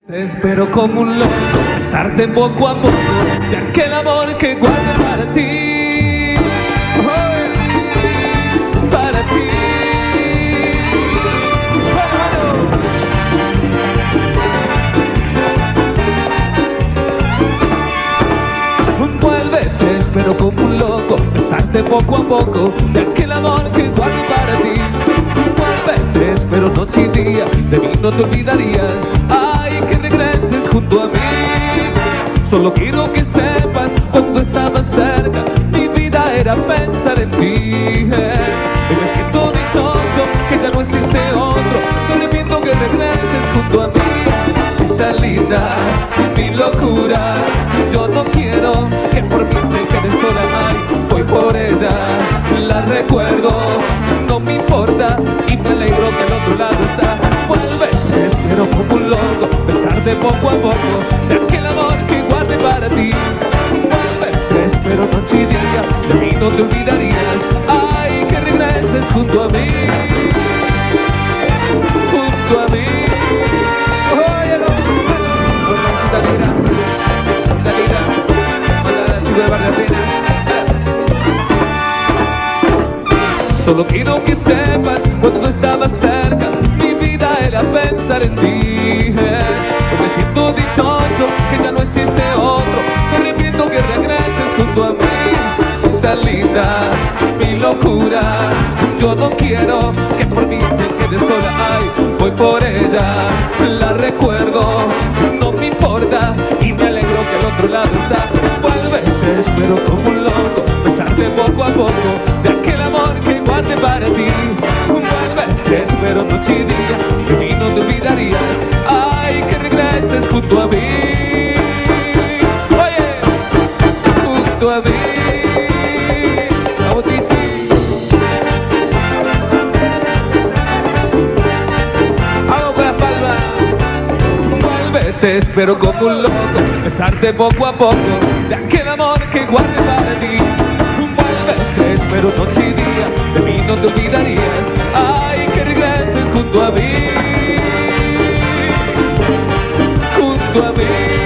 Te espero como un loco, besarte poco a poco de aquel amor que guardo para ti, para ti. Vuelve, te espero como un loco, besarte poco a poco de aquel amor que guardo para ti. Vuelve, te espero noche y día, de mí no te olvidarías. Ay, que regreses junto a mí. Solo quiero que sepas, cuando estabas cerca, mi vida era pensar en ti. Hoy me siento dichoso, que ya no existe otro. No le pido que regreses junto a mí. Está linda, mi locura. Yo no quiero que por mí se quede sola. Ay, voy por ella, la recuerdo. No me importa y me alegro que al otro lado está. Vuelve, te espero como un loco, besarte poco a poco de aquel amor que guardé para ti. Vuelve, te espero noche y día, de mí no te olvidarías. Ay, que regreses junto a mí, junto a mí. Óyelo, Dalila, Dalila, manda chico de Barrapena. Solo quiero que sepas, cuando no estabas cerca, mi vida era pensar en ti. Yo me siento dichoso, que ya no existe otro. Me arrepiento que regreses junto a mí. Está linda, mi locura. Yo no quiero que por mí se quede sola. Ay, voy por ella, la recuerdo. No me importa y me alegro que al otro lado está. Vuelve, te espero como un loco, besarte poco a poco de aquel amor que guardé para ti. Vuelve, te espero noche y día, de mí no te olvidarías. Ay, que regreses junto a mí. Oye, junto a mí. Vamos, Tizi. Vamos con las palmas. Vuelve, te espero como un loco, besarte poco a poco de aquel amor que guardé para ti. Te espero noche y día, de mí no te olvidarías. Ay, que regreses junto a mí, junto a mí.